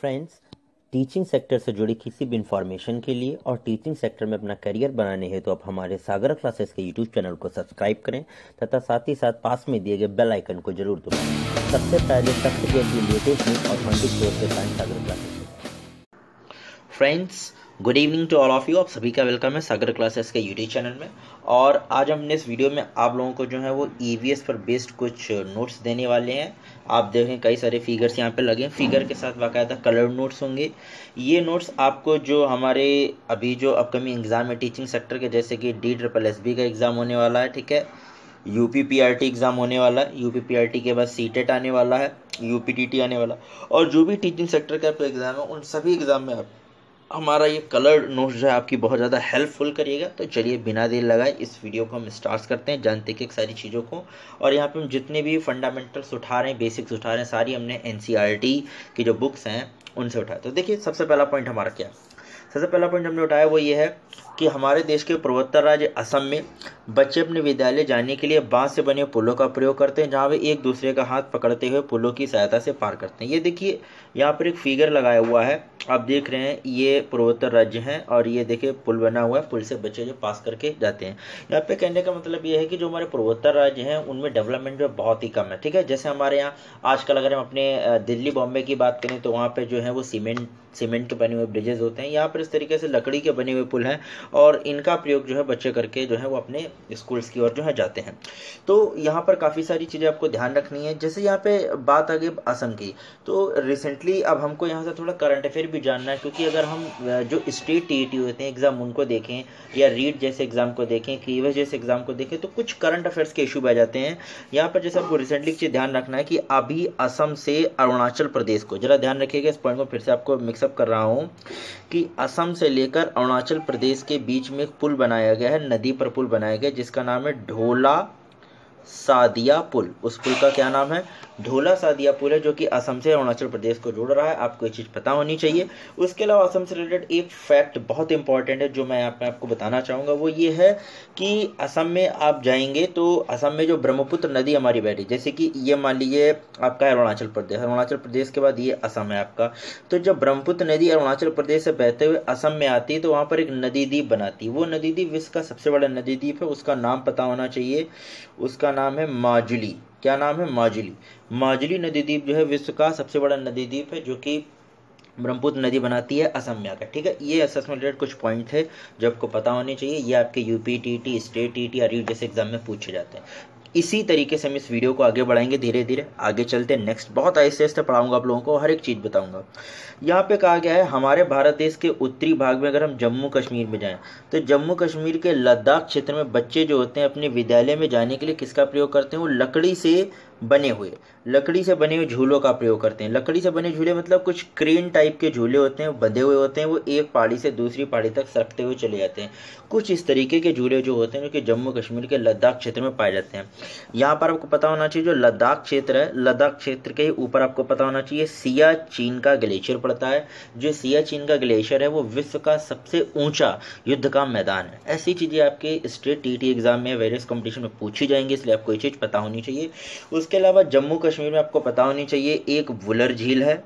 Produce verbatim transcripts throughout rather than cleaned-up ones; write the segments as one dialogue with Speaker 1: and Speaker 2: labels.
Speaker 1: Friends, teaching sector से जुड़ी किसी भी इंफॉर्मेशन के लिए और टीचिंग सेक्टर में अपना करियर बनाने हेतु तो आप हमारे सागर क्लासेस के यूट्यूब चैनल को सब्सक्राइब करें तथा साथ ही साथ पास में दिए गए बेल आइकन को जरूर दबाएं। सबसे पहले सबसे अपनी लेटेस्ट न्यूज और ऑथेंटिक सोर्स के साथ Sagar classes. Friends, good evening to all of you. आप सभी का वेलकम है सागर क्लासेस के यूट्यूब चैनल में। और आज हमने इस वीडियो में आप लोगों को जो है वो ईवीएस पर बेस्ड कुछ नोट्स देने वाले हैं। आप देखें कई सारे फिगर्स यहाँ पे लगे हैं, फिगर के साथ बाकायदा कलर नोट्स होंगे। ये नोट्स आपको जो हमारे अभी जो अपकमिंग एग्जाम है टीचिंग सेक्टर के, जैसे कि डी ट्रिपल एस बी का एग्ज़ाम होने वाला है, ठीक है, यूपी पीआरटी एग्ज़ाम होने वाला है, यूपी पीआरटी के बाद सीटेट आने वाला है, यूपी टीटी आने वाला, और जो भी टीचिंग सेक्टर का आपका एग्ज़ाम है उन सभी एग्ज़ाम में आप हमारा ये कलर नोट्स जो है आपकी बहुत ज़्यादा हेल्पफुल करिएगा। तो चलिए बिना देर लगाए इस वीडियो को हम स्टार्ट करते हैं, जानते हैं सारी चीज़ों को। और यहाँ पे हम जितने भी फंडामेंटल्स उठा रहे हैं, बेसिक्स उठा रहे हैं, सारी हमने एनसीईआरटी की जो बुक्स हैं उनसे उठाया। तो देखिए सबसे पहला पॉइंट हमारा क्या है। सबसे पहला पॉइंट हमने उठाया वो ये है कि हमारे देश के पूर्वोत्तर राज्य असम में बच्चे अपने विद्यालय जाने के लिए बांस से बने पुलों का प्रयोग करते हैं, जहाँ वे एक दूसरे का हाथ पकड़ते हुए पुलों की सहायता से पार करते हैं। ये देखिए यहाँ पर एक फिगर लगाया हुआ है, आप देख रहे हैं, ये पूर्वोत्तर राज्य हैं और ये देखिए पुल बना हुआ है, पुल से बच्चे जो पास करके जाते हैं। यहाँ पे कहने का मतलब ये है कि जो हमारे पूर्वोत्तर राज्य हैं उनमें डेवलपमेंट जो बहुत ही कम है, ठीक है। जैसे हमारे यहाँ आजकल अगर हम अपने दिल्ली बॉम्बे की बात करें तो वहाँ पे जो है वो सीमेंट सीमेंट के बने हुए ब्रिजेस होते हैं। यहाँ पर इस तरीके से लकड़ी के बने हुए पुल हैं और इनका प्रयोग जो है बच्चे करके जो है वो अपने स्कूल्स की ओर जो है जाते हैं। तो यहाँ पर काफ़ी सारी चीज़ें आपको ध्यान रखनी है। जैसे यहाँ पे बात आ गई असम की, तो रिसेंटली अब हमको यहाँ से थोड़ा करंट अफेयर भी जानना है, क्योंकि अगर हम जो स्टेट टीईटी होते हैं एग्ज़ाम उनको देखें या रीट जैसे एग्ज़ाम को देखें, क्लीवेज जैसे एग्ज़ाम को देखें, तो कुछ करंट अफेयर्स के इशू बह जाते हैं यहाँ पर। जैसे आपको रिसेंटली चीज़ ध्यान रखना है कि अभी असम से अरुणाचल प्रदेश को, जरा ध्यान रखिएगा इस पॉइंट को, फिर से आपको मिक्सअप कर रहा हूँ कि असम से लेकर अरुणाचल प्रदेश के बीच में एक पुल बनाया गया है, नदी पर पुल बनाया गया जिसका नाम है ढोला सादिया पुल। उस पुल का क्या नाम है? ढोला सादिया पुल है, जो कि असम से अरुणाचल प्रदेश को जोड़ रहा है। आपको ये चीज़ पता होनी चाहिए। उसके अलावा असम से रिलेटेड एक फैक्ट बहुत इंपॉर्टेंट है जो मैं यहाँ पे आपको बताना चाहूँगा, वो ये है कि असम में आप जाएंगे तो असम में जो ब्रह्मपुत्र नदी हमारी बहती, जैसे कि ये मान लीजिए आपका है अरुणाचल प्रदेश, अरुणाचल प्रदेश के बाद ये असम है आपका। तो जब ब्रह्मपुत्र नदी अरुणाचल प्रदेश से बहते हुए असम में आती है तो वहाँ पर एक नदी द्वीप बनाती है। वो नदी द्वीप विश्व का सबसे बड़ा नदी द्वीप है, उसका नाम पता होना चाहिए। उसका नाम है माजुली। क्या नाम है? माजुली। माजुली नदी द्वीप जो है विश्व का सबसे बड़ा नदी द्वीप है, जो कि ब्रह्मपुत्र नदी बनाती है असम में आकर, ठीक है। ये असेसमेंट रिलेटेड कुछ पॉइंट है जो आपको पता होने चाहिए। ये आपके यूपी टीटी, स्टेट टीटी या रीट जैसे एग्जाम में पूछे जाते हैं। इसी तरीके से हम इस वीडियो को आगे बढ़ाएंगे, धीरे धीरे आगे चलते हैं। नेक्स्ट बहुत आहिस्ते आहिस्ते पढ़ाऊंगा आप लोगों को, हर एक चीज़ बताऊंगा। यहाँ पे कहा गया है हमारे भारत देश के उत्तरी भाग में अगर हम जम्मू कश्मीर में जाएं तो जम्मू कश्मीर के लद्दाख क्षेत्र में बच्चे जो होते हैं अपने विद्यालय में जाने के लिए किसका प्रयोग करते हैं? वो लकड़ी से बने हुए लकड़ी से बने हुए झूलों का प्रयोग करते हैं। लकड़ी से बने झूले मतलब कुछ क्रेन टाइप के झूले होते हैं, बंधे हुए होते हैं, वो एक पहाड़ी से दूसरी पहाड़ी तक सरकते हुए चले जाते हैं। कुछ इस तरीके के झूले जो होते हैं जो कि जम्मू कश्मीर के लद्दाख क्षेत्र में पाए जाते हैं। यहाँ पर आपको पता होना चाहिए जो लद्दाख क्षेत्र है, लद्दाख क्षेत्र के ऊपर आपको पता होना चाहिए सियाचिन का ग्लेशियर पड़ता है। जो सियाचिन का ग्लेशियर है वो विश्व का सबसे ऊंचा युद्ध का मैदान है। ऐसी चीज़ें आपके स्टेट टीटी एग्जाम में वेरियस कॉम्पिटिशन में पूछी जाएंगी, इसलिए आपको ये चीज़ पता होनी चाहिए। उसके अलावा जम्मू कश्मीर में आपको पता होनी चाहिए एक वुलर झील है,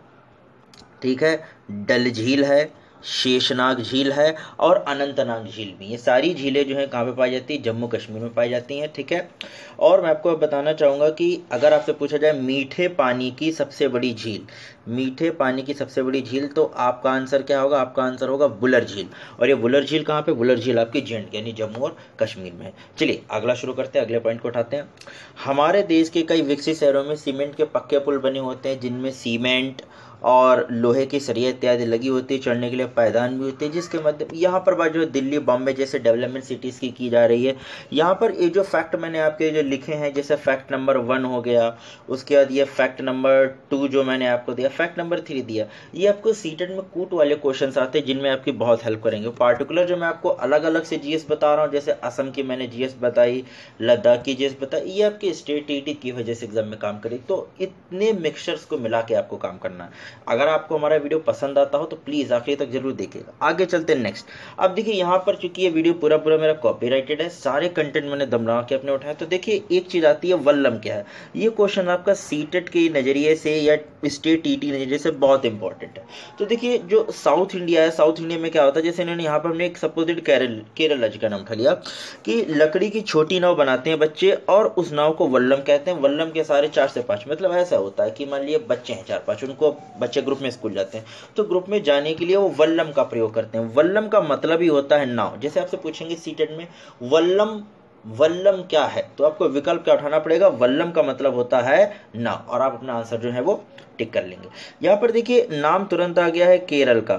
Speaker 1: ठीक है, डल झील है, शेषनाग झील है और अनंतनाग झील भी। ये सारी झीलें जो हैं कहाँ पे पाई जाती है? जम्मू कश्मीर में पाई जाती हैं, ठीक है। और मैं आपको बताना चाहूँगा कि अगर आपसे पूछा जाए मीठे पानी की सबसे बड़ी झील, मीठे पानी की सबसे बड़ी झील, तो आपका आंसर क्या होगा? आपका आंसर होगा वुलर झील। और ये वुलर झील कहाँ पे? वुलर झील आपकी जे एंड के यानी जम्मू और कश्मीर में है। चलिए अगला शुरू करते हैं, अगले पॉइंट को उठाते हैं। हमारे देश के कई विकसित शहरों में सीमेंट के पक्के पुल बने होते हैं, जिनमें सीमेंट और लोहे की सरिया इत्यादि लगी होती है, चढ़ने के लिए पायदान भी होते हैं, जिसके मध्य यहाँ पर बात जो दिल्ली बॉम्बे जैसे डेवलपमेंट सिटीज़ की की जा रही है। यहाँ पर ये जो फैक्ट मैंने आपके जो लिखे हैं, जैसे फैक्ट नंबर वन हो गया, उसके बाद ये फैक्ट नंबर टू जो मैंने आपको दिया, फैक्ट नंबर थ्री दिया, ये आपको सीटेट में कूट वाले क्वेश्चन आते हैं जिनमें आपकी बहुत हेल्प करेंगे। पार्टिकुलर जो मैं आपको अलग अलग से जीएस बता रहा हूँ, जैसे असम की मैंने जीएस बताई, लद्दाख की जीएस बताई, ये आपके स्टेट टीटी की वजह से एग्जाम में काम करेगी। तो इतने मिक्सचर्स को मिला के आपको काम करना है। अगर आपको हमारा वीडियो पसंद आता हो तो प्लीज़ आखिर तक जरूर देखिएगा। आगे चलते हैं नेक्स्ट। अब देखिए यहाँ पर चूंकि ये वीडियो पूरा पूरा मेरा कॉपीराइटेड है, सारे कंटेंट मैंने दम लगा के अपने उठाए, तो देखिए एक चीज़ आती है वल्लम क्या है। ये क्वेश्चन आपका सीटेट के नज़रिए से या स्टेट टीटी नज़रिए से बहुत इंपॉर्टेंट है। तो देखिए जो साउथ इंडिया है, साउथ इंडिया में क्या होता है, जैसे इन्होंने यहाँ पर हमने एक सपोजिट केरल केरल राज्य का नाम उठा लिया कि लकड़ी की छोटी नाव बनाते हैं बच्चे और उस नाव को वल्लम कहते हैं। वल्लम के सारे चार से पाँच, मतलब ऐसा होता है कि मान लीजिए बच्चे हैं चार पाँच, उनको बच्चे ग्रुप में स्कूल जाते हैं तो ग्रुप में जाने के लिए वो वल्लम का प्रयोग करते हैं। वल्लम का मतलब ही होता है नाव। जैसे आपसे पूछेंगे सीटेट में वल्लम वल्लम क्या है, तो आपको विकल्प क्या उठाना पड़ेगा, वल्लम का मतलब होता है नाव, और आप अपना आंसर जो है वो टिक कर लेंगे। यहाँ पर देखिए नाम तुरंत आ गया है केरल का।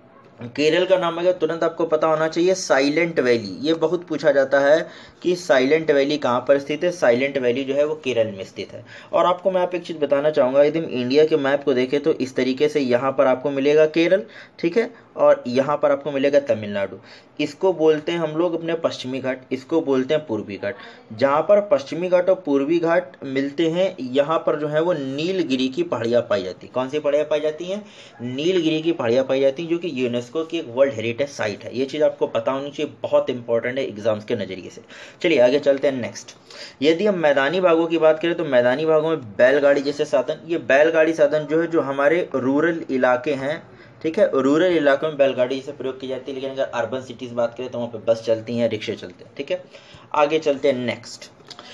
Speaker 1: केरल का नाम अगर तुरंत आपको पता होना चाहिए साइलेंट वैली। ये बहुत पूछा जाता है कि साइलेंट वैली कहाँ पर स्थित है। साइलेंट वैली जो है वो केरल में स्थित है। और आपको मैं आप एक चीज़ बताना चाहूँगा, यदि हम इंडिया के मैप को देखें तो इस तरीके से यहाँ पर आपको मिलेगा केरल, ठीक है, और यहाँ पर आपको मिलेगा तमिलनाडु। इसको बोलते हैं हम लोग अपने पश्चिमी घाट, इसको बोलते हैं पूर्वी घाट। जहाँ पर पश्चिमी घाट और पूर्वी घाट मिलते हैं यहाँ पर जो है वो नीलगिरी की पहाड़ियाँ पाई जाती हैं। कौन सी पहाड़ियाँ पाई जाती हैं, नीलगिरी की पहाड़ियाँ पाई जाती हैं, जो कि यूनेस्को की एक वर्ल्ड हेरिटेज साइट है। ये चीज़ आपको पता होनी चाहिए, बहुत इंपॉर्टेंट है एग्जाम्स के नज़रिए से। चलिए आगे चलते हैं नेक्स्ट। यदि हम मैदानी भागों की बात करें तो मैदानी भागों में बैलगाड़ी जैसे साधन, ये बैलगाड़ी साधन जो है जो हमारे रूरल इलाके हैं, ठीक है, रूरल इलाकों में बैलगाड़ी से प्रयोग की जाती है। लेकिन अगर अर्बन सिटीज़ बात करें तो वहाँ पे बस चलती हैं, रिक्शे चलते हैं, ठीक है। आगे चलते हैं नेक्स्ट।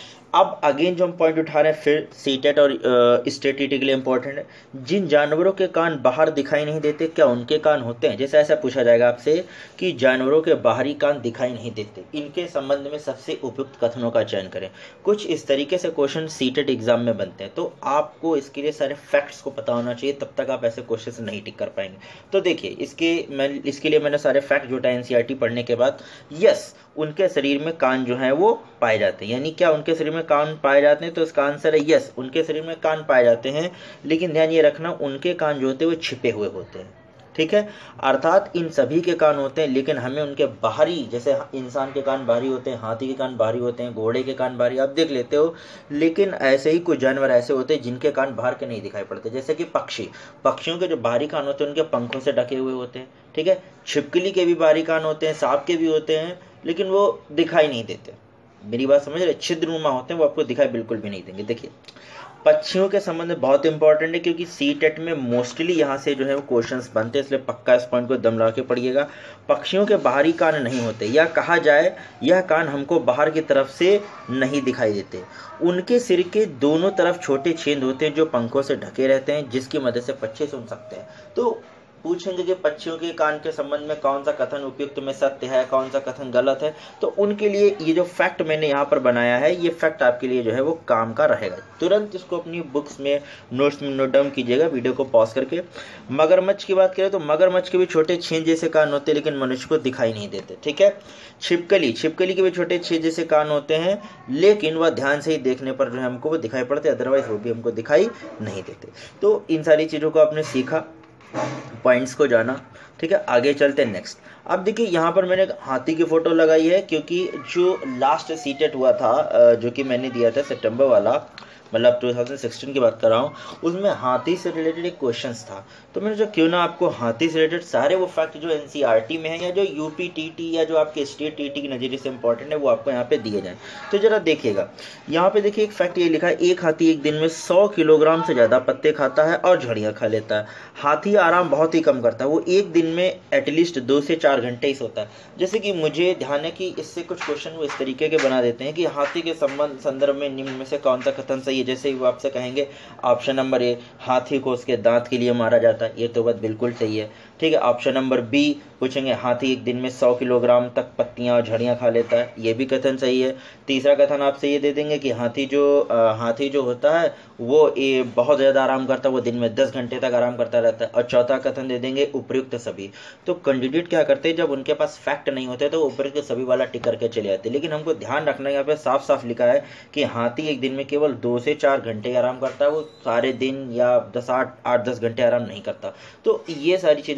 Speaker 1: अब अगेन जो हम पॉइंट उठा रहे हैं फिर सीटेट और स्टेट टीटी के लिए इंपॉर्टेंट है। जिन जानवरों के कान बाहर दिखाई नहीं देते, क्या उनके कान होते हैं? जैसे ऐसा पूछा जाएगा आपसे कि जानवरों के बाहरी कान दिखाई नहीं देते, इनके संबंध में सबसे उपयुक्त कथनों का चयन करें। कुछ इस तरीके से क्वेश्चन सीटेट एग्जाम में बनते हैं, तो आपको इसके लिए सारे फैक्ट्स को पता होना चाहिए, तब तक आप ऐसे क्वेश्चन नहीं टिक कर पाएंगे। तो देखिए इसके मैं इसके लिए मैंने सारे फैक्ट जुटाए एनसीईआरटी पढ़ने के बाद। यस, उनके शरीर में कान जो है वो पाए जाते हैं। यानी क्या उनके शरीर में कान पाए जाते हैं, तो इसका आंसर है यस, उनके शरीर में कान पाए जाते हैं। लेकिन ध्यान ये रखना, उनके कान जो होते हैं वो छिपे हुए होते हैं, ठीक है। अर्थात इन सभी के कान होते हैं, लेकिन हमें उनके बाहरी, जैसे इंसान के कान बाहरी होते हैं, हाथी के कान बाहरी होते हैं, घोड़े के कान बाहरी, आप देख लेते हो। लेकिन ऐसे ही कुछ जानवर ऐसे होते हैं जिनके कान बाहर के नहीं दिखाई पड़ते, जैसे कि पक्षी। पक्षियों के जो बाहरी कान होते हैं उनके पंखों से ढके हुए होते हैं, ठीक है। छिपकली के भी बाहरी कान होते हैं, सांप के भी होते हैं, लेकिन वो दिखाई नहीं देते। मेरी बात समझ रहे, छिद्रनुमा होते हैं, वो आपको दिखाई बिल्कुल भी नहीं देंगे। देखिए पक्षियों के संबंध में बहुत इंपॉर्टेंट है, क्योंकि सीटेट में मोस्टली यहाँ से जो है वो क्वेश्चंस बनते हैं, इसलिए पक्का इस पॉइंट को दम लगा के पढ़िएगा। पक्षियों के बाहरी कान नहीं होते, या कहा जाए यह कान हमको बाहर की तरफ से नहीं दिखाई देते। उनके सिर के दोनों तरफ छोटे छेद होते हैं जो पंखों से ढके रहते हैं, जिसकी मदद से पक्षी सुन सकते हैं। तो पूछेंगे कि पक्षियों के कान के संबंध में कौन सा कथन उपयुक्त में सत्य है, कौन सा कथन गलत है, तो उनके लिए ये जो फैक्ट मैंने यहाँ पर बनाया है, ये फैक्ट आपके लिए जो है वो काम का रहेगा। तुरंत इसको अपनी बुक्स में, नोट्स में नोट डाउन कीजिएगा, वीडियो को पॉज करके। मगरमच्छ की बात करें तो मगरमच्छ के भी छोटे छेद जैसे कान होते हैं, लेकिन मनुष्य को दिखाई नहीं देते, ठीक है। छिपकली छिपकली के भी छोटे छेद जैसे कान होते हैं, लेकिन वह ध्यान से ही देखने पर जो है हमको वो दिखाई पड़ते, अदरवाइज वो भी हमको दिखाई नहीं देते। तो इन सारी चीज़ों को आपने सीखा, पॉइंट्स को जाना, ठीक है। आगे चलते हैं नेक्स्ट। अब देखिए यहाँ पर मैंने हाथी की फोटो लगाई है, क्योंकि जो लास्ट सीटेट हुआ था, जो कि मैंने दिया था सितंबर वाला, मतलब दो हज़ार सोलह की बात कर रहा हूँ, उसमें हाथी से रिलेटेड एक क्वेश्चंस था। तो मैंने जो क्यों ना आपको हाथी से रिलेटेड सारे वो फैक्ट जो एनसीईआरटी में है, या जो यूपी टीटी या जो आपके स्टेट टीटी के नज़रिए से इंपॉर्टेंट है, वो आपको यहाँ पे दिए जाएं। तो जरा देखिएगा, यहाँ पे देखिए एक फैक्ट ये लिखा है, एक हाथी एक दिन में सौ किलोग्राम से ज़्यादा पत्ते खाता है और झड़ियाँ खा लेता है। हाथी आराम बहुत ही कम करता है, वो एक दिन में एटलीस्ट दो से चार घंटे ही सोता है। जैसे कि मुझे ध्यान है कि इससे कुछ क्वेश्चन वो इस तरीके के बना देते हैं कि हाथी के संबंध संदर्भ में निम्न में से कौन सा कथन सही है। जैसे वो आपसे कहेंगे ऑप्शन नंबर ए, हाथी को उसके दांत के लिए मारा जाता है, ये तो बात बिल्कुल सही है, ठीक है। ऑप्शन नंबर बी पूछेंगे हाथी एक दिन में सौ किलोग्राम तक पत्तियां और झड़ियां खा लेता है, ये भी कथन सही है। तीसरा कथन आपसे ये दे देंगे कि हाथी जो आ, हाथी जो होता है वो ये बहुत ज़्यादा आराम करता है, वो दिन में दस घंटे तक आराम करता रहता है। और चौथा कथन दे देंगे उपयुक्त सभी। तो कैंडिडेट क्या करते हैं, जब उनके पास फैक्ट नहीं होते तो उपयुक्त सभी वाला टिक करके चले जाते हैं। लेकिन हमको ध्यान रखना, यहाँ पे साफ साफ लिखा है कि हाथी एक दिन में केवल दो से चार घंटे आराम करता है, वो सारे दिन या दस आठ आठ दस घंटे आराम नहीं करता। तो ये सारी चीज़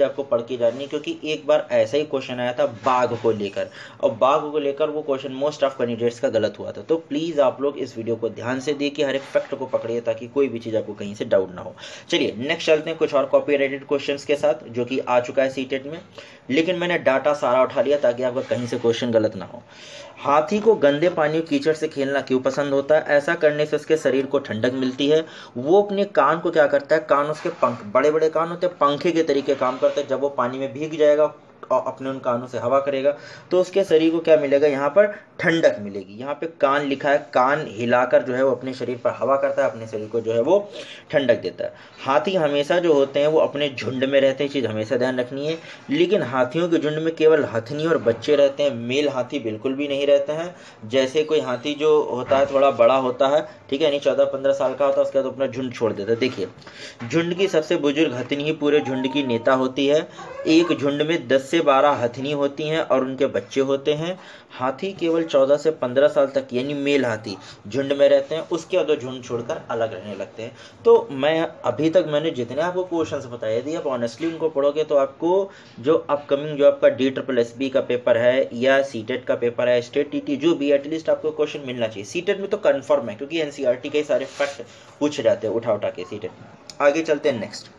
Speaker 1: आपको पढ़ के जानी है, क्योंकि एक बार ऐसा ही क्वेश्चन आया था बाघ को लेकर, और बाघ को लेकर वो क्वेश्चन मोस्ट ऑफ कैंडिडेट्स का गलत हुआ था। तो प्लीज़ आप लोग इस वीडियो को ध्यान से देखिए, हर एक फैक्ट को पकड़िए ताकि कोई भी चीज़ आपको कहीं से डाउट ना हो। चलिए नेक्स्ट चलते हैं कुछ और कॉपीराइटेड क्वेश्चंस के साथ जो कि आ चुका है सीटेट में, लेकिन मैंने डाटा सारा उठा लिया ताकि आपका कहीं से क्वेश्चन गलत ना हो। हाथी को गंदे पानी और कीचड़ से खेलना क्यों पसंद होता है? ऐसा करने से उसके शरीर को ठंडक मिलती है। वो अपने कान को क्या करता है, कान उसके पंख, बड़े बड़े कान होते हैं, पंखे के तरीके काम करते हैं। जब वो पानी में भीग जाएगा और अपने उन कानों से हवा करेगा तो उसके शरीर को क्या मिलेगा, यहाँ पर ठंडक मिलेगी। यहाँ पे कान लिखा है, कान हिलाकर जो है वो अपने शरीर पर हवा करता है, अपने शरीर को जो है वो ठंडक देता है। हाथी हमेशा जो होते हैं वो अपने झुंड में रहते हैं, चीज़ हमेशा ध्यान रखनी है। लेकिन हाथियों के झुंड में केवल हथनी और बच्चे रहते हैं, मेल हाथी बिल्कुल भी नहीं रहते हैं। जैसे कोई हाथी जो होता है थोड़ा बड़ा होता है, ठीक है, यानी चौदह पंद्रह साल का होता है, उसके बाद अपना झुंड छोड़ देता है। देखिए, झुंड की सबसे बुजुर्ग हथनी ही पूरे झुंड की नेता होती है। एक झुंड में दस से बारह हथनी होती हैं और उनके बच्चे होते हैं। हाथी केवल चौदह से पंद्रह साल तक यानी मेल हाथी झुंड में रहते हैं, उसके बाद झुंड छोड़कर अलग रहने लगते हैं। तो मैं अभी तक मैंने जितने आपको क्वेश्चंस बताए यदि आप ऑनेस्टली उनको पढ़ोगे तो आपको जो अपकमिंग जो आपका डी ट्रिपल एस बी का पेपर है या सीटेट का पेपर है, स्टेट टीटी जो भी, एटलीस्ट आपको क्वेश्चन मिलना चाहिए। सीटेट में तो कन्फर्म है क्योंकि एनसीईआरटी के सारे फैक्ट पूछे जाते हैं उठा उठा के सीटेट में। आगे चलते हैं नेक्स्ट।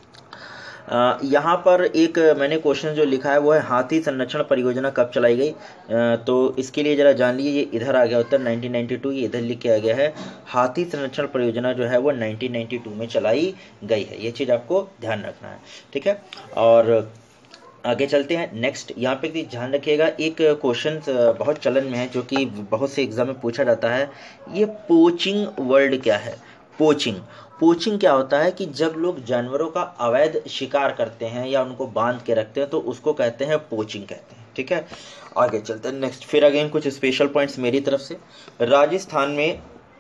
Speaker 1: Uh, यहाँ पर एक मैंने क्वेश्चन जो लिखा है वो है हाथी संरक्षण परियोजना कब चलाई गई? uh, तो इसके लिए ज़रा जान लीजिए, ये इधर आ गया उत्तर नाइनटीन नाइंटी टू, ये इधर लिख के आ गया है। हाथी संरक्षण परियोजना जो है वो नाइनटीन नाइंटी टू में चलाई गई है, ये चीज़ आपको ध्यान रखना है, ठीक है। और आगे चलते हैं नेक्स्ट। यहाँ पे ध्यान रखिएगा, एक क्वेश्चन बहुत चलन में है जो कि बहुत से एग्जाम में पूछा जाता है, ये पोचिंग वर्ड क्या है? पोचिंग पोचिंग क्या होता है कि जब लोग जानवरों का अवैध शिकार करते हैं या उनको बांध के रखते हैं तो उसको कहते हैं पोचिंग कहते हैं, ठीक है। आगे चलते हैं नेक्स्ट। फिर अगेन कुछ स्पेशल पॉइंट्स मेरी तरफ से। राजस्थान में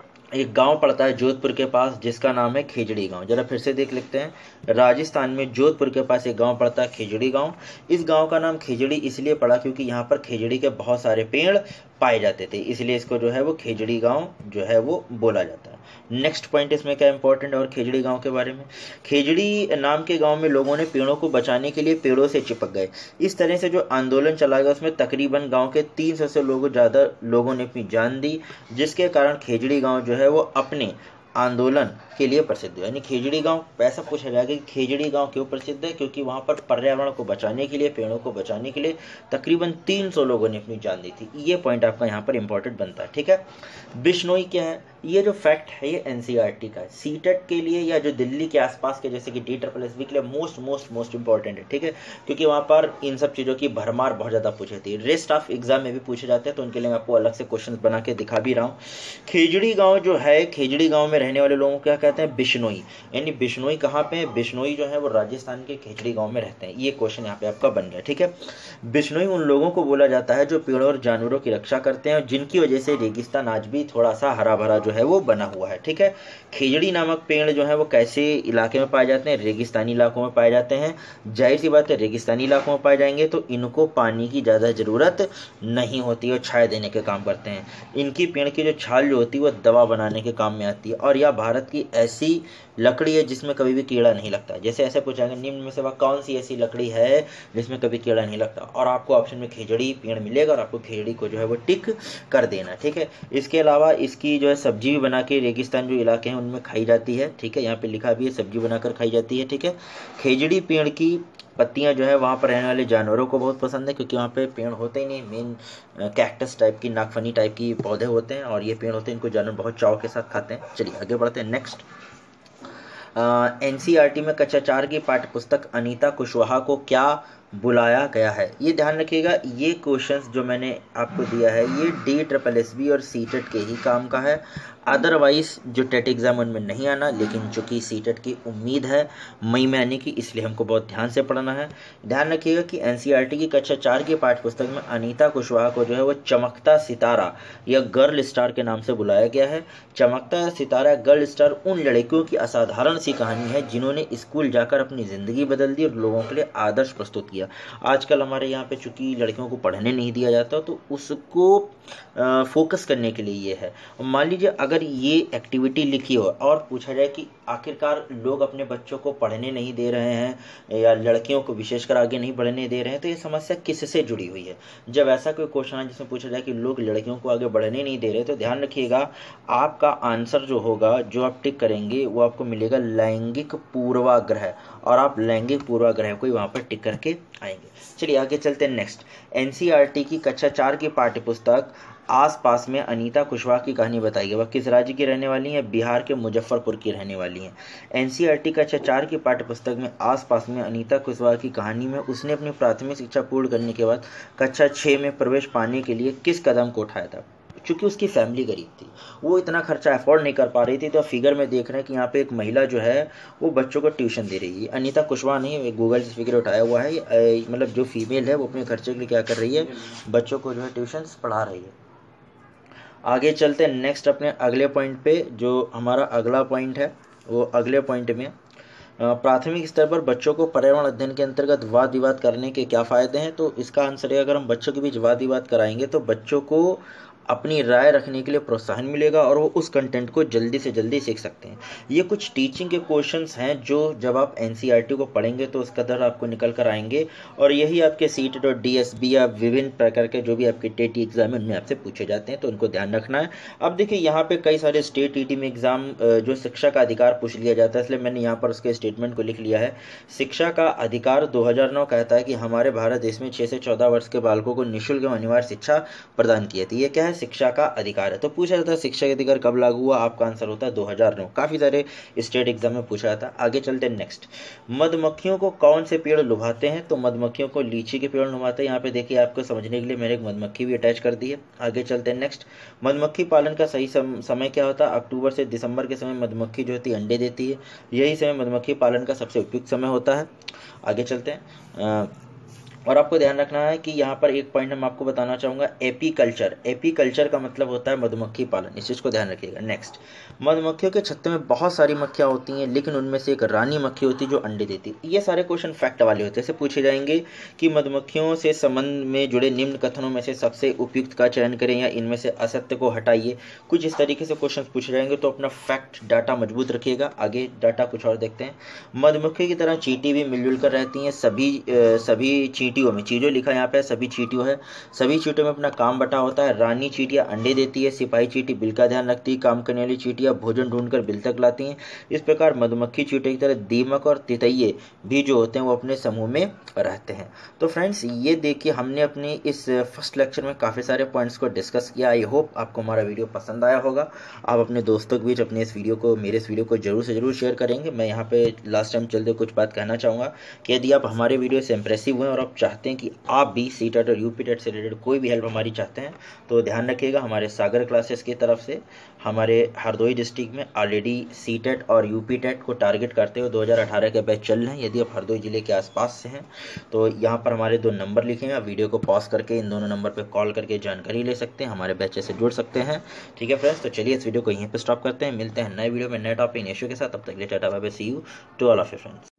Speaker 1: एक गांव पड़ता है जोधपुर के पास जिसका नाम है खेजड़ी गांव। जरा फिर से देख लेते हैं। राजस्थान में जोधपुर के पास एक गांव पड़ता है खेजड़ी गांव। इस गांव का नाम खेजड़ी इसलिए पड़ा क्योंकि यहाँ पर खेजड़ी के बहुत सारे पेड़ पाए जाते थे, इसलिए इसको जो है वो खेजड़ी गांव जो है वो बोला जाता है। नेक्स्ट पॉइंट इसमें क्या इंपॉर्टेंट है और खेजड़ी गांव के बारे में, खेजड़ी नाम के गांव में लोगों ने पेड़ों को बचाने के लिए पेड़ों से चिपक गए। इस तरह से जो आंदोलन चला गया उसमें तकरीबन गांव के तीन सौ से लोगों ज़्यादा लोगों ने अपनी जान दी, जिसके कारण खेजड़ी गांव जो है वो अपने आंदोलन के लिए प्रसिद्ध है। यानी खेजड़ी गांव ऐसा पूछा जाएगा कि खेजड़ी गांव क्यों प्रसिद्ध है, क्योंकि वहां पर पर्यावरण को बचाने के लिए, पेड़ों को बचाने के लिए तकरीबन तीन सौ लोगों ने अपनी जान दी थी। ये पॉइंट आपका यहाँ पर इंपॉर्टेंट बनता है, ठीक है। बिश्नोई क्या है? ये जो फैक्ट है ये एनसीईआरटी का है, सीटेट के लिए या जो दिल्ली के आसपास के जैसे कि डी ट्रिपल एस बी के लिए मोस्ट मोस्ट मोस्ट इंपॉर्टेंट है, ठीक है, क्योंकि वहाँ पर इन सब चीज़ों की भरमार बहुत ज़्यादा पूछी जाती है। रेस्ट ऑफ एग्जाम में भी पूछे जाते हैं तो उनके लिए मैं आपको अलग से क्वेश्चन बना के दिखा भी रहा हूँ। खेजड़ी गाँव जो है, खेजड़ी गाँव में रहने वाले लोगों को क्या कहते हैं? बिश्नोई। यानी बिश्नोई कहाँ पे है? बिश्नोई जो है वो राजस्थान के खेजड़ी गाँव में रहते हैं। ये क्वेश्चन यहाँ पे आपका बन गया, ठीक है। बिश्नोई उन लोगों को बोला जाता है जो पेड़ों और जानवरों की रक्षा करते हैं और जिनकी वजह से रेगिस्तान आज भी थोड़ा सा हरा भरा जो है वो बना हुआ है, ठीक है। खेजड़ी नामक पेड़ जो है वो कैसे इलाके में पाए जाते हैं? रेगिस्तानी इलाकों में पाए जाते हैं। जाहिर सी बात है रेगिस्तानी इलाकों में पाए जाएंगे तो इनको पानी की ज़्यादा ज़रूरत नहीं होती और छाया देने के काम करते हैं। इनकी पेड़ की जो छाल जो होती है वो दवा बनाने के काम में आती है और यह भारत की ऐसी लकड़ी है जिसमें कभी भी कीड़ा नहीं लगता। जैसे ऐसे पूछाएंगे निम्न में से वह कौन सी ऐसी लकड़ी है जिसमें कभी कीड़ा नहीं लगता, और आपको ऑप्शन में खेजड़ी पेड़ मिलेगा और आपको खेजड़ी को जो है वो टिक कर देना, ठीक है। इसके अलावा इसकी जो है सब्जी भी बना के रेगिस्तान जो इलाके हैं उनमें खाई जाती है, ठीक है। यहाँ पे लिखा भी है सब्जी बनाकर खाई जाती है, ठीक है। खेजड़ी पेड़ की पत्तियां जो है वहाँ पर रहने वाले जानवरों को बहुत पसंद है क्योंकि वहाँ पे पेड़ होते ही नहीं, मेन कैक्टस टाइप की, नागफनी टाइप की पौधे होते हैं और ये पेड़ होते हैं, इनको जानवर बहुत चाव के साथ खाते हैं। चलिए आगे बढ़ते हैं नेक्स्ट। एनसीईआरटी में कक्षा चार की पाठ्य पुस्तक अनीता कुशवाहा को क्या बुलाया गया है? ये ध्यान रखिएगा, ये क्वेश्चंस जो मैंने आपको दिया है ये डी ट्रिपल एस बी और सीटेट के ही काम का है। अदरवाइज जो टेट एग्जाम उनमें नहीं आना, लेकिन चूंकि सीटेट की उम्मीद है मई में आने की, इसलिए हमको बहुत ध्यान से पढ़ना है। ध्यान रखिएगा कि एनसीईआरटी की कक्षा चार की पाठ्य पुस्तक में अनीता कुशवाहा को जो है वो चमकता सितारा या गर्ल स्टार के नाम से बुलाया गया है। चमकता सितारा गर्ल स्टार उन लड़कियों की असाधारण सी कहानी है जिन्होंने स्कूल जाकर अपनी ज़िंदगी बदल दी और लोगों के लिए आदर्श प्रस्तुत किया। दिया। आजकल हमारे यहाँ पे चूंकि लड़कियों को पढ़ने नहीं दिया जाता तो उसको फोकस करने के लिए ये है। मान लीजिए अगर ये एक्टिविटी लिखी हो और पूछा जाए कि आखिरकार लोग अपने बच्चों को पढ़ने नहीं दे रहे हैं या लड़कियों को विशेषकर आगे नहीं बढ़ने दे रहे हैं, तो ये समस्या किससे जुड़ी हुई है। जब ऐसा कोई क्वेश्चन है जिसमें पूछा जाए कि लोग लड़कियों को आगे बढ़ने नहीं दे रहे, तो ध्यान रखिएगा आपका आंसर जो होगा, जो आप टिक करेंगे वो आपको मिलेगा लैंगिक पूर्वाग्रह, और आप लैंगिक पूर्वाग्रह को वहाँ पर टिक करके आएंगे। चलिए आगे चलते हैं। नेक्स्ट, एनसीईआरटी की कक्षा चार की पाठ्यपुस्तक आसपास में अनीता कुशवाहा की कहानी बताइए। वह किस राज्य की रहने वाली हैं? बिहार के मुजफ्फरपुर की रहने वाली हैं। एनसीईआरटी कक्षा चार की पाठ्यपुस्तक में आसपास में अनीता कुशवाहा की कहानी में उसने अपनी प्राथमिक शिक्षा पूर्ण करने के बाद कक्षा छः में प्रवेश पाने के लिए किस कदम को उठाया था? चूंकि उसकी फैमिली गरीब थी, वो इतना खर्चा अफोर्ड नहीं कर पा रही थी, तो फिगर में देख रहे हैं कि यहाँ पे एक महिला जो है वो बच्चों को ट्यूशन दे रही है। अनीता कुशवाहा नहीं, गूगल से फिगर उठाया हुआ है, मतलब जो फीमेल है वो अपने खर्चे के लिए क्या कर रही है, बच्चों को जो है ट्यूशन पढ़ा रही है। आगे चलते हैं नेक्स्ट अपने अगले पॉइंट पे। जो हमारा अगला पॉइंट है वो अगले पॉइंट में प्राथमिक स्तर पर बच्चों को पर्यावरण अध्ययन के अंतर्गत वाद विवाद करने के क्या फ़ायदे हैं? तो इसका आंसर है, अगर हम बच्चों के बीच वाद विवाद कराएंगे तो बच्चों को अपनी राय रखने के लिए प्रोत्साहन मिलेगा और वो उस कंटेंट को जल्दी से जल्दी सीख सकते हैं। ये कुछ टीचिंग के क्वेश्चंस हैं जो जब आप एनसीईआरटी को पढ़ेंगे तो उस कदर आपको निकल कर आएंगे, और यही आपके सीटेट और डीएसबी या विभिन्न प्रकार के जो भी आपके टेटी एग्जाम है उनमें आपसे पूछे जाते हैं, तो उनको ध्यान रखना है। अब देखिए यहाँ पे कई सारे स्टेट टीटी में एग्जाम जो शिक्षा का अधिकार पूछ लिया जाता है, इसलिए मैंने यहाँ पर उसके स्टेटमेंट को लिख लिया है। शिक्षा का अधिकार दो हजार नौ कहता है कि हमारे भारत देश में छः से चौदह वर्ष के बालकों को निःशुल्क एवं अनिवार्य शिक्षा प्रदान की जाती है। ये क्या है? शिक्षा का अधिकार है। तो पूछा जाता है शिक्षा का अधिकार कब लागू हुआ? आपका आंसर होता है दो हजार नौ। काफी सारे स्टेट एग्जाम में पूछा जाता है। आगे चलते हैं नेक्स्ट, मधुमक्खियों को कौन से पेड़ लुभाते हैं? तो मधुमक्खियों को लीची के पेड़ लुभाते हैं। यहाँ पे देखिए आपको समझने के लिए मैंने एक मधुमक्खी भी अटैच कर दी है। आगे चलते हैं नेक्स्ट, मधुमक्खी पालन का सही सम, समय क्या होता है? अक्टूबर से दिसंबर के समय मधुमक्खी जो होती है अंडे देती है, यही समय मधुमक्खी पालन का सबसे उपयुक्त समय होता है। आगे चलते हैं, और आपको ध्यान रखना है कि यहाँ पर एक पॉइंट हम आपको बताना चाहूँगा, एपीकल्चर। एपीकल्चर का मतलब होता है मधुमक्खी पालन, इस चीज़ को ध्यान रखिएगा। नेक्स्ट, मधुमक्खियों के छत्ते में बहुत सारी मक्खियाँ होती हैं, लेकिन उनमें से एक रानी मक्खी होती है जो अंडे देती है। ये सारे क्वेश्चन फैक्ट वाले होते हैं। ऐसे पूछे जाएंगे कि मधुमक्खियों से संबंध में जुड़े निम्न कथनों में से सबसे उपयुक्त का चयन करें या इनमें से असत्य को हटाइए। कुछ इस तरीके से क्वेश्चन पूछे जाएंगे, तो अपना फैक्ट डाटा मजबूत रखिएगा। आगे डाटा कुछ और देखते हैं। मधुमक्खी की तरह चींटी भी मिलजुल कर रहती हैं। सभी सभी चींटियों में, चीजों लिखा यहाँ पे सभी चींटियों है, सभी चींटियों में अपना काम बटा होता है। रानी चींटियां अंडे देती है, सिपाही चींटी बिल का ध्यान रखती है, काम करने वाली चींटियां भोजन ढूंढकर बिल तक लाती हैं। इस प्रकार मधुमक्खी चींटियों की तरह दीमक और तितैये भी जो होते हैं वो अपने समूह में रहते हैं। तो फ्रेंड्स ये देखिए हमने अपने इस फर्स्ट लेक्चर में काफ़ी सारे पॉइंट्स को डिस्कस किया। आई होप आपको हमारा वीडियो पसंद आया होगा। आप अपने दोस्तों के बीच अपने इस वीडियो को मेरे इस वीडियो को जरूर से जरूर शेयर करेंगे। मैं यहाँ पे लास्ट टाइम चलते कुछ बात कहना चाहूँगा कि यदि आप हमारे वीडियो से इंप्रेसिव हुए और आप चाहते हैं कि आप भी सीटेट और यूपीटेट से रिलेटेड कोई भी हेल्प हमारी चाहते हैं, तो ध्यान रखिएगा हमारे सागर क्लासेस की तरफ से हमारे हरदोई डिस्ट्रिक्ट में ऑलरेडी सीटेट और यूपीटेट को टारगेट करते हुए दो हज़ार अठारह के बैच चल रहे हैं। यदि आप हरदोई जिले के आसपास से हैं तो यहाँ पर हमारे दो नंबर लिखे हैं, आप वीडियो को पॉज करके इन दोनों नंबर पर कॉल करके जानकारी ले सकते हैं, हमारे बैच से जुड़ सकते हैं। ठीक है फ्रेंड्स, तो चलिए इस वीडियो को यहीं पर स्टॉप करते हैं। मिलते हैं नए वीडियो में नए टॉपिक इशू के साथ। तब तक के लिए tata bye bye, see you to all of your friends.